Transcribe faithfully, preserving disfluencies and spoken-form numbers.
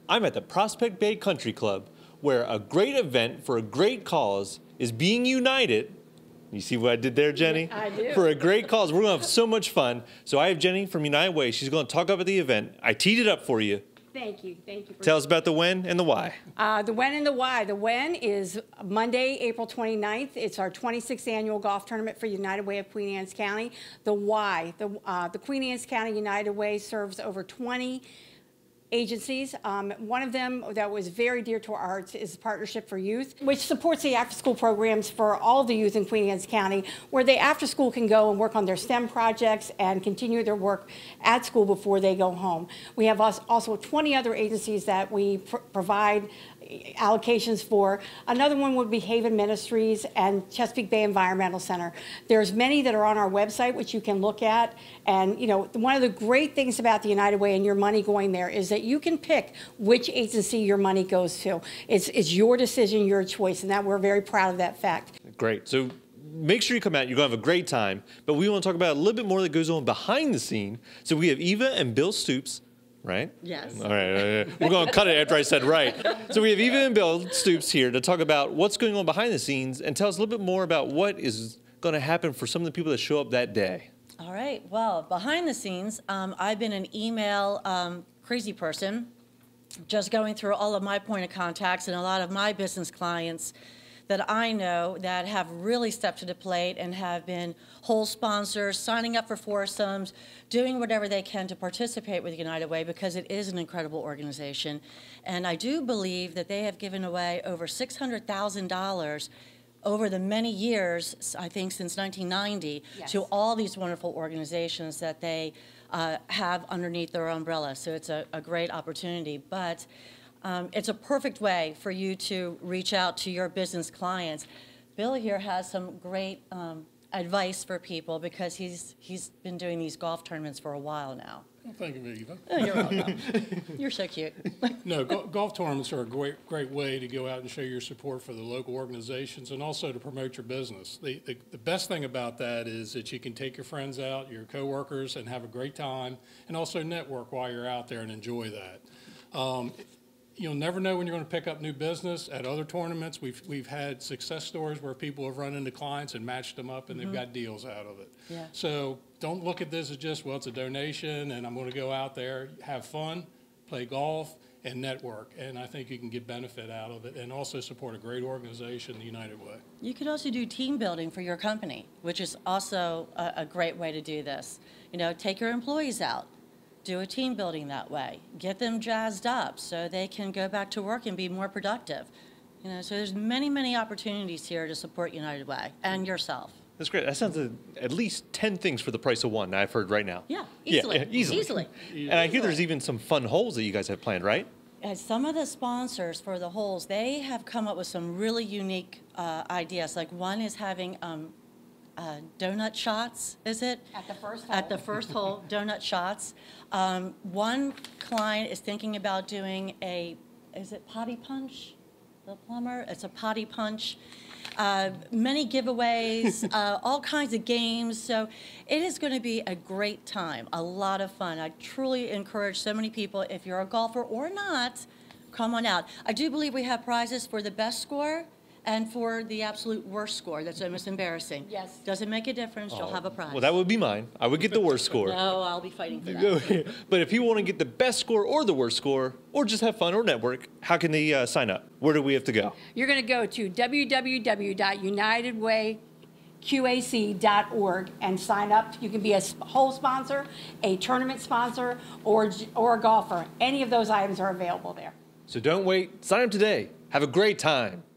I'm at the Prospect Bay Country Club, where a great event for a great cause is being united. You see what I did there, Jenny? Yeah, I do. For a great cause. We're going to have so much fun. So I have Jenny from United Way. She's going to talk about the event. I teed it up for you. Thank you. Thank you. For Tell us about the when and the why. Uh, the when and the why. The when is Monday, April twenty-ninth. It's our twenty-sixth annual golf tournament for United Way of Queen Anne's County. The why. The, uh, the Queen Anne's County United Way serves over twenty agencies. Um, one of them that was very dear to our hearts is Partnership for Youth, which supports the after-school programs for all the youth in Queen Anne's County, where they after school can go and work on their STEM projects and continue their work at school before they go home. We have also twenty other agencies that we pr provide allocations for. Another one would be Haven Ministries and Chesapeake Bay Environmental Center. There's many that are on our website, which you can look at. And, you know, one of the great things about the United Way and your money going there is that you can pick which agency your money goes to. It's, it's your decision, your choice, and that we're very proud of that fact. Great. So make sure you come out. You're going to have a great time. But we want to talk about a little bit more that goes on behind the scene. So we have Eva and Bill Stoops. Right? Yes. All right. All right. We're going to cut it after I said right. So we have Eva and Bill Stoops here to talk about what's going on behind the scenes and tell us a little bit more about what is going to happen for some of the people that show up that day. All right. Well, behind the scenes, um, I've been an email um, crazy person, just going through all of my point of contacts and a lot of my business clients that I know that have really stepped to the plate and have been whole sponsors, signing up for foursomes, doing whatever they can to participate with United Way because it is an incredible organization. And I do believe that they have given away over six hundred thousand dollars over the many years, I think since nineteen ninety, yes, to all these wonderful organizations that they uh, have underneath their umbrella. So it's a, a great opportunity. But Um, it's a perfect way for you to reach out to your business clients. Bill here has some great um, advice for people because he's he's been doing these golf tournaments for a while now. Well, thank you, Eva. Oh, you're welcome. You're so cute. No, go golf tournaments are a great great way to go out and show your support for the local organizations and also to promote your business. The, the, the best thing about that is that you can take your friends out, your coworkers, and have a great time, and also network while you're out there and enjoy that. Um, You'll never know when you're going to pick up new business. At other tournaments, we've, we've had success stories where people have run into clients and matched them up, and mm-hmm. they've got deals out of it. Yeah. So don't look at this as just, well, it's a donation, and I'm going to go out there, have fun, play golf, and network. And I think you can get benefit out of it and also support a great organization, the United Way. You could also do team building for your company, which is also a, a great way to do this. You know, take your employees out. Do a team building that way. Get them jazzed up so they can go back to work and be more productive. You know, so there's many, many opportunities here to support United Way and yourself. That's great. That sounds like at least ten things for the price of one I've heard right now. Yeah, easily. Yeah, yeah, easily. Easily. And I hear there's even some fun holes that you guys have planned, right? And some of the sponsors for the holes, they have come up with some really unique uh, ideas. Like one is having um, Uh, donut shots, is it? At the first hole. At the first hole, donut shots. Um, one client is thinking about doing a, is it potty punch? The plumber, it's a potty punch. Uh, many giveaways, uh, all kinds of games. So it is going to be a great time, a lot of fun. I truly encourage so many people, if you're a golfer or not, come on out. I do believe we have prizes for the best score and for the absolute worst score. That's almost embarrassing. Yes. Doesn't make a difference. You'll Oh, have a prize. Well, that would be mine. I would get the worst score. No, I'll be fighting for that. But if people want to get the best score or the worst score, or just have fun or network, how can they uh, sign up? Where do we have to go? You're going to go to w w w dot united way q a c dot org and sign up. You can be a whole sponsor, a tournament sponsor, or, or a golfer. Any of those items are available there. So don't wait. Sign up today. Have a great time.